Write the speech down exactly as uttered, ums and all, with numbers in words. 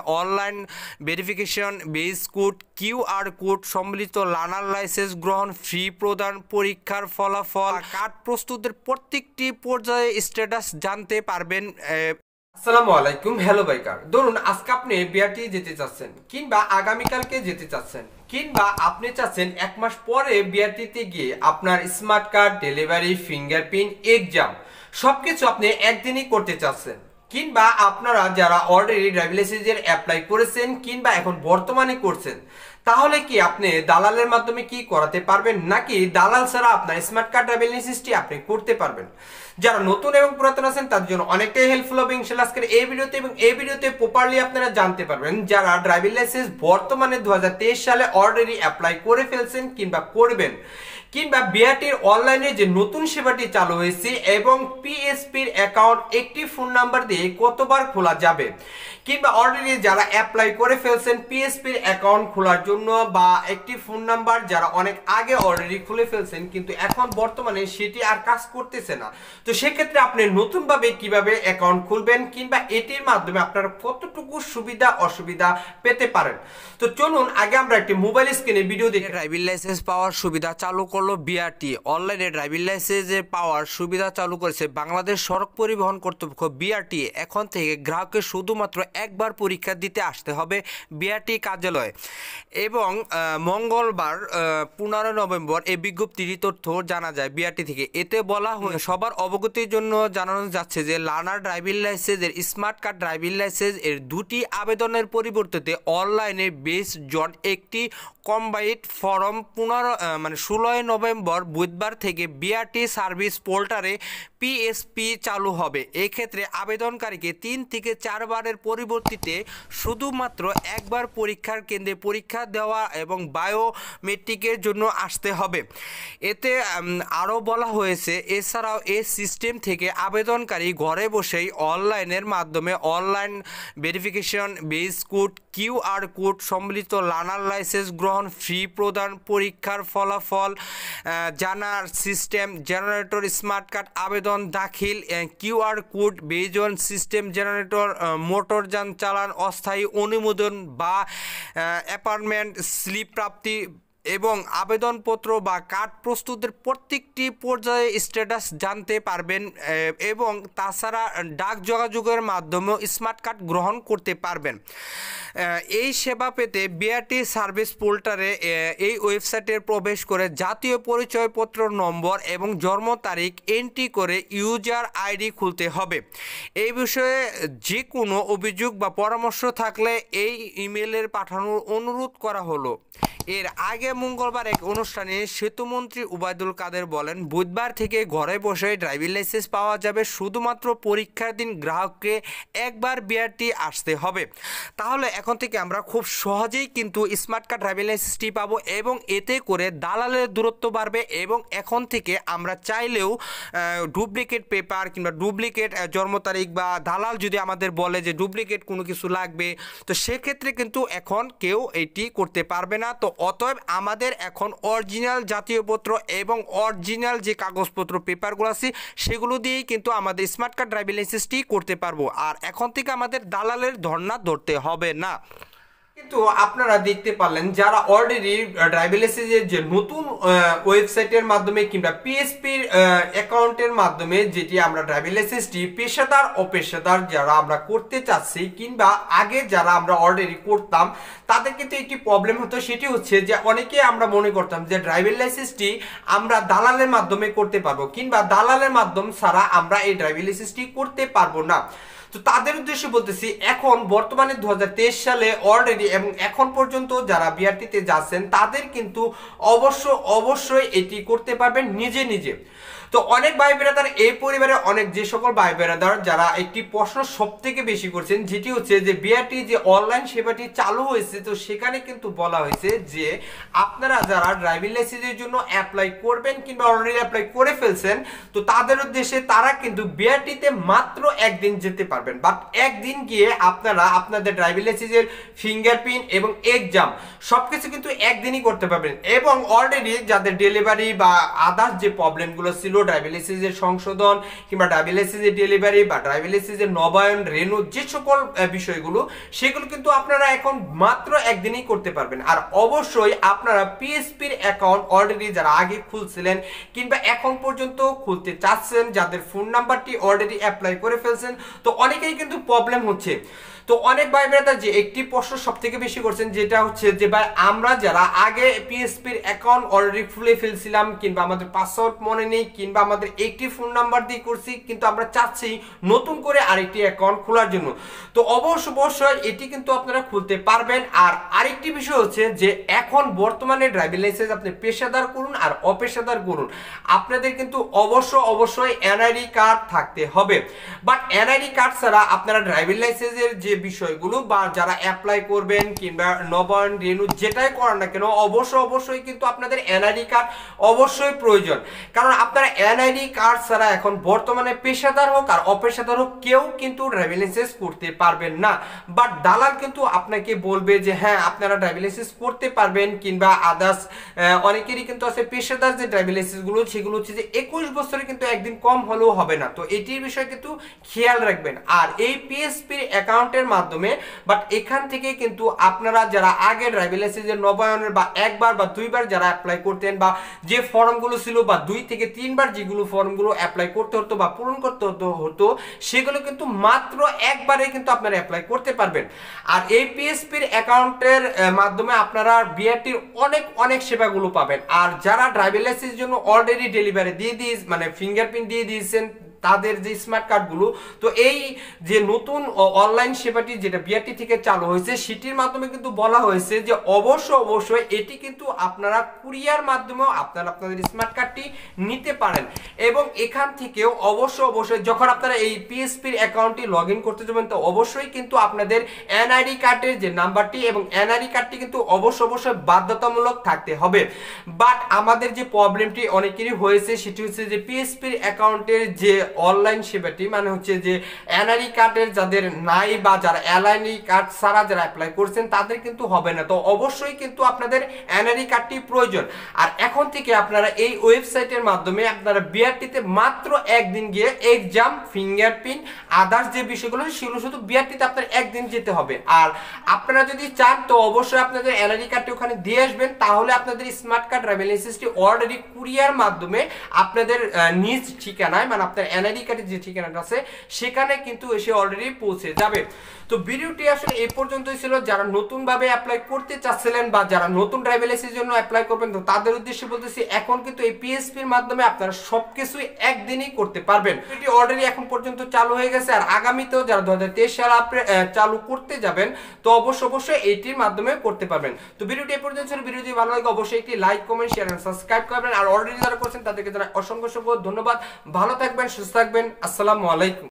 Online verification base code QR code সম্মিলিত learner licence গ্রহণ fee প্রদান পরীক্ষার ফলাফল কার্ড প্রস্তুতের প্রত্যেকটি পর্যায়ে স্ট্যাটাস জানতে পারবেন। আসসালামু আলাইকুম, হ্যালো বাইকার। ধরুন আজকে আপনি বিআরটি যেতে চাচ্ছেন কিংবা আগামীকালকে যেতে চাচ্ছেন কিংবা আপনি চাচ্ছেন এক মাস পরে বিআরটিতে গিয়ে আপনার smart card delivery fingerprint exam সবকিছু আপনি একদিনই করতে চাচ্ছেন, কিংবা আপনারা যারা অলরেডি ড্রাইভিং লাইসেন্সের অ্যাপ্লাই করেছেন কিংবা এখন বর্তমানে করছেন, তাহলে কি আপনি দালালের মাধ্যমে কি করাতে পারবেন নাকি দালাল ছাড়া আপনার স্মার্ট কার্ড ড্রাইভিং লাইসেন্সটি আপনি করতে পারবেন? যারা নতুন এবং পুরাতন আছেন তাদের জন্য অনেকটাই হেল্পফুল হবে ইনশাআল্লাহ আজকের এই ভিডিওতে, এবং এই ভিডিওতে প্রপারলি আপনারা জানতে পারবেন যারা ড্রাইভিং লাইসেন্স বর্তমানে দু হাজার তেইশ সালে অলরেডি অ্যাপ্লাই করে ফেলছেন কিংবা করবেন, কিংবা বিআরটির অনলাইনে যে নতুন সেবাটি চালু হয়েছে এবং পিএসপির অ্যাকাউন্ট একটি ফোন নাম্বার দিয়ে কতবার খোলা যাবে, কিংবা অলরেডি যারা অ্যাপ্লাই করে ফেলছেন পিএসপির অ্যাকাউন্ট খোলার জন্য বা একটি ফোন নাম্বার যারা অনেক আগে অলরেডি খুলে ফেলছেন কিন্তু এখন বর্তমানে সেটি আর কাজ করতেছে না, তো সেক্ষেত্রে আপনি নতুনভাবে কিভাবে অ্যাকাউন্ট খুলবেন কিংবা এটির মাধ্যমে আপনারা কতটুকু সুবিধা অসুবিধা পেতে পারেন। তো চলুন আগে আমরা একটি মোবাইল স্ক্রিনে ভিডিও দেখে ড্রাইভিং লাইসেন্স পাওয়ার সুবিধা চালু করলো বিআরটি। অনলাইনে ড্রাইভিং লাইসেন্স পাওয়ার সুবিধা চালু করেছে বাংলাদেশ সড়ক পরিবহন কর্তৃপক্ষ বিআরটি। এখন থেকে গ্রাহককে শুধুমাত্র একবার পরীক্ষা দিতে আসতে হবে বিআরটি কার্যালয়ে, এবং মঙ্গলবার পনেরো নভেম্বর এই বিজ্ঞপ্তির তথ্য জানা যায় বিআরটি থেকে। এতে বলা হয় সবার অবগতির জন্য জানানো যাচ্ছে যে লার্নার ড্রাইভিং লাইসেন্সের স্মার্ট কার্ড ড্রাইভিং লাইসেন্স এর দুটি আবেদনের পরিবর্তে অনলাইনে বেস জন একটি কম্বাইন্ড ফর্ম পনেরো মানে ষোলোই নভেম্বর বুধবার থেকে বিআরটি সার্ভিস পোর্টালে পিএসপি চালু হবে। এক্ষেত্রে আবেদনকারীকে তিন থেকে চারবারের পরিবর্তিতে শুধুমাত্র একবার পরীক্ষার কেন্দ্রে পরীক্ষা দেওয়া এবং বায়োমেট্রিকের জন্য আসতে হবে। এতে আরও বলা হয়েছে এছাড়াও এই সিস্টেম থেকে আবেদনকারী ঘরে বসেই অনলাইনের মাধ্যমে online verification base code QR code সম্মিলিত লার্নার লাইসেন্স গ্রহণ ফি প্রদান পরীক্ষার ফলাফল জানার সিস্টেম জেনারেটর স্মার্ট কার্ড আবেদন দাখিল কিউআর কোড বেজন সিস্টেম জেনারেটর মোটরযান চালান অস্থায়ী অনুমোদন বা অ্যাপার্টমেন্ট স্লিপ প্রাপ্তি এবং আবেদনপত্র বা কার্ড প্রস্তুতের প্রত্যেকটি পর্যায়ে স্ট্যাটাস জানতে পারবেন, এবং তাছাড়া ডাক যোগাযোগের মাধ্যমেও স্মার্ট কার্ড গ্রহণ করতে পারবেন। এই সেবা পেতে বিআরটি সার্ভিস পোর্টালে এই ওয়েবসাইটে প্রবেশ করে জাতীয় পরিচয়পত্র নম্বর এবং জন্ম তারিখ এন্ট্রি করে ইউজার আইডি খুলতে হবে। এই বিষয়ে যে কোনো অভিযোগ বা পরামর্শ থাকলে এই ইমেলের পাঠানোর অনুরোধ করা হলো। এর আগে মঙ্গলবার এক অনুষ্ঠানে সেতুমন্ত্রী ওবায়দুল কাদের বলেন, বুধবার থেকে ঘরে বসে ড্রাইভিং লাইসেন্স পাওয়া যাবে, শুধুমাত্র পরীক্ষার দিন গ্রাহককে একবার বিআরটি আসতে হবে। তাহলে এখন থেকে আমরা খুব সহজেই কিন্তু স্মার্ট কার্ড ড্রাইভিং লাইসেন্সটি পাবো, এবং এতে করে দালালের দূরত্ব বাড়বে, এবং এখন থেকে আমরা চাইলেও ডুপ্লিকেট পেপার কিংবা ডুপ্লিকেট জন্ম তারিখ বা দালাল যদি আমাদের বলে যে ডুপ্লিকেট কোনো কিছু লাগবে, তো সেক্ষেত্রে কিন্তু এখন কেউ এটি করতে পারবে না। তো অতএব আমাদের এখন অরিজিনাল জাতীয়পত্র এবং অরিজিনাল যে কাগজপত্র পেপারগুলো আছে সেগুলো দিয়েই কিন্তু আমাদের স্মার্ট কার্ড ড্রাইভিং লাইসেন্সটি করতে পারবো, আর এখন থেকে আমাদের দালালের ধর্ণা ধরতে হবে না। কিন্তু আপনারা দেখতে পারলেন যারা অলরেডি ড্রাইভিং লাইসেন্সের যে নতুন ওয়েবসাইটের মাধ্যমে কিংবা পিএসপির অ্যাকাউন্টের মাধ্যমে যেটি আমরা ড্রাইভিং লাইসেন্সটি পেশাদার অপেশাদার যারা আমরা করতে চাচ্ছি কিংবা আগে যারা আমরা অলরেডি করতাম তাদের কিন্তু একটি প্রবলেম হতো, সেটি হচ্ছে যে অনেকে আমরা মনে করতাম যে ড্রাইভিং লাইসেন্সটি আমরা দালালের মাধ্যমে করতে পারবো কিংবা দালালের মাধ্যম ছাড়া আমরা এই ড্রাইভিং লাইসেন্সটি করতে পারবো না। তো তাদের উদ্দেশ্যে বলতেছি এখন বর্তমানে দু হাজার তেইশ সালে অলরেডি এবং এখন পর্যন্ত যারা বিআরটিতে যাচ্ছেন তাদের কিন্তু অবশ্য অবশ্যই এটি করতে পারবেন নিজে নিজে। তো অনেক ভাই বেরাদার এই পরিবারে অনেক যে সকল ভাই বেরাদার যারা একটি প্রশ্ন সব থেকে বেশি করছেন, যেটি হচ্ছে যে বিআরটি যে অনলাইন সেবাটি চালু হয়েছে, তো সেখানে কিন্তু বলা হয়েছে যে আপনারা যারা ড্রাইভিং লাইসেন্সের জন্য অ্যাপ্লাই করবেন কিংবা অলরেডি অ্যাপ্লাই করে ফেলছেন, তো তাদের উদ্দেশ্যে তারা কিন্তু বিআরটিতে মাত্র একদিন যেতে পারবেন, বাট একদিন গিয়ে আপনারা আপনাদের ড্রাইভিং লাইসেন্সের ফিঙ্গারপ্রিন্ট এবং এক্সাম সবকিছু কিন্তু একদিনই করতে পারবেন। এবং অলরেডি যাদের ডেলিভারি বা আদার্স যে প্রবলেমগুলো ছিল ড্রাইভিং লাইসেন্সের সংশোধন কিংবা ড্রাইভিং লাইসেন্সের ডেলিভারি বা ড্রাইভিং লাইসেন্সের নবায়ন রেনু যে সকল বিষয়গুলো সেগুলো কিন্তু আপনারা এখন মাত্র একদিনই করতে পারবেন। আর অবশ্যই আপনারা পিএসপির অ্যাকাউন্ট অলরেডি যারা আগে খুলছিলেন কিংবা এখন পর্যন্ত খুলতে চাচ্ছেন, যাদের ফোন নাম্বারটি অলরেডি অ্যাপ্লাই করে ফেলছেন, তো অনেকেই কিন্তু প্রবলেম হচ্ছে। তো অনেক ভাই ব্রাদার যে একটি প্রশ্ন সব থেকে বেশি করছেন, যেটা হচ্ছে যে ভাই আমরা যারা আগে পিএসপির অ্যাকাউন্ট অলরেডি খুলে ফেলছিলাম কিংবা আমাদের পাসওয়ার্ড মনে নেই কিংবা আমাদের একটি ফোন নাম্বার দিয়ে করছি, কিন্তু আমরা চাচ্ছি নতুন করে আরেকটি অ্যাকাউন্ট খোলার জন্য, তো অবশ্য অবশ্যই এটি কিন্তু আপনারা খুলতে পারবেন। আর আরেকটি বিষয় হচ্ছে যে এখন বর্তমানে ড্রাইভিং লাইসেন্স আপনি পেশাদার করুন আর অপেশাদার করুন, আপনাদের কিন্তু অবশ্য অবশ্যই এনআইডি কার্ড থাকতে হবে। বাট এনআইডি কার্ড ছাড়া আপনারা ড্রাইভিং লাইসেন্সের যে বিষয়গুলো বা যারা অ্যাপ্লাই করবেন কিংবা নবায়ন রেনু যেটাই করেন না কেন, অবশ্য অবশ্যই কিন্তু আপনাদের এনআইডি কার্ড অবশ্যই প্রয়োজন। কারণ আপনারা এনআইডি কার্ড ছাড়া এখন বর্তমানে পেশাদার হোক আর অপেশাদার হোক কেউ কিন্তু ড্রাইভিং লাইসেন্স করতে পারবেন না। বাট দালাল কিন্তু আপনাকে বলবে যে হ্যাঁ আপনারা ড্রাইভিং লাইসেন্স করতে পারবেন, কিংবা আদার্স অনেকেরই কিন্তু আছে পেশাদার যে ড্রাইভিং লাইসেন্সগুলো সেগুলো হচ্ছে যে একুশ বছরে কিন্তু একদিন কম হলেও হবে না, তো এটির বিষয়ে কিন্তু খেয়াল রাখবেন। আর এই পিএসপির অ্যাকাউন্টের মাধ্যমে বাট এখান থেকে কিন্তু আপনারা যারা আগে ড্রাইভিং লাইসেন্সের নবায়নের বা একবার বা দুইবার যারা অ্যাপ্লাই করতেন বা যে ফর্মগুলো ছিল বা দুই থেকে তিনবার যেগুলো ফর্মগুলো অ্যাপ্লাই করতে হতো বা পূরণ করতে হতো হতো সেগুলো কিন্তু মাত্র একবারে কিন্তু আপনারা অ্যাপ্লাই করতে পারবেন। আর এই পিএসপির অ্যাকাউন্টের মাধ্যমে আপনারা বিআরটির অনেক অনেক সেবাগুলো পাবেন। আর যারা ড্রাইভিং লাইসেন্সের জন্য অলরেডি ডেলিভারি দিয়ে দিয়ে মানে ফিঙ্গারপ্রিন্ট দিয়ে দিয়েছেন তাদের যে স্মার্ট কার্ডগুলো, তো এই যে নতুন অনলাইন সেবাটি যেটা বিআরটি থেকে চালু হয়েছে সেটির মাধ্যমে কিন্তু বলা হয়েছে যে অবশ্য অবশ্যই এটি কিন্তু আপনারা কুরিয়ার মাধ্যমেও আপনারা আপনাদের স্মার্ট কার্ডটি নিতে পারেন। এবং এখান থেকেও অবশ্য অবশ্যই যখন আপনারা এই পিএসপির অ্যাকাউন্টটি লগ ইন করতে যাবেন, তো অবশ্যই কিন্তু আপনাদের এনআইডি কার্ডের যে নাম্বারটি এবং এনআইডি কার্ডটি কিন্তু অবশ্য অবশ্যই বাধ্যতামূলক থাকতে হবে। বাট আমাদের যে প্রবলেমটি অনেকেরই হয়েছে সেটি হচ্ছে যে পিএসপির অ্যাকাউন্টের যে অনলাইন সেবাটি মানে হচ্ছে যে এনআইডি কার্ডের যাদের নাই বা যারা এনআইডি কার্ড ছাড়া যারা অ্যাপ্লাই করছেন তাদের কিন্তু হবে না, তো অবশ্যই কিন্তু আপনাদের এনআইডি কার্ডটি প্রয়োজন। আর এখন থেকে আপনারা এই ওয়েবসাইটের মাধ্যমে আপনারা বিআরটিতে মাত্র একদিন গিয়ে এক্সাম ফিঙ্গারপ্রিন্ট আদার্স যে বিষয়গুলো সেগুলো শুধু বিআরটিতে আপনার একদিন যেতে হবে। আর আপনারা যদি চান তো অবশ্যই আপনাদের এনআইডি কার্ডটি ওখানে দিয়ে আসবেন, তাহলে আপনাদের স্মার্ট কার্ড ড্রাইভিং লাইসেন্সটি অলরেডি কুরিয়ার মাধ্যমে আপনাদের নিজ ঠিকানায় মানে আপনার এনআইডি কার্ডের যে ঠিকানাটা আছে সেখানে কিন্তু এসে অলরেডি পৌঁছে যাবে। তো ভিডিওটি আসলে এই পর্যন্তই ছিল। যারা নতুন ভাবে অ্যাপ্লাই করতে চাচ্ছিলেন বা যারা নতুন ড্রাইভিং লাইসেন্সের জন্য অ্যাপ্লাই করবেন, তো তাদের উদ্দেশ্যে বলতেছি এখন কিন্তু এই পিএসপির মাধ্যমে আপনারা সবকিছুই একদিনই করতে পারবেন। এটি অলরেডি এখন পর্যন্ত চালু হয়ে গেছে, আর আগামীতেও যারা দু হাজার তেইশ সালে চালু করতে যাবেন তো অবশ্যই অবশ্যই এইটির মাধ্যমে করতে পারবেন। তো ভিডিওটি এই পর্যন্ত ছিল। ভিডিও যদি ভালো লাগে অবশ্যই একটি লাইক কমেন্ট শেয়ার এবং সাবস্ক্রাইব করবেন। আর অলরেডি যারা করছেন তাদেরকে যারা অসংখ্য অসংখ্য ধন্যবাদ। ভালো থাকবেন, সুস্থ থাকবেন। আসসালামু আলাইকুম।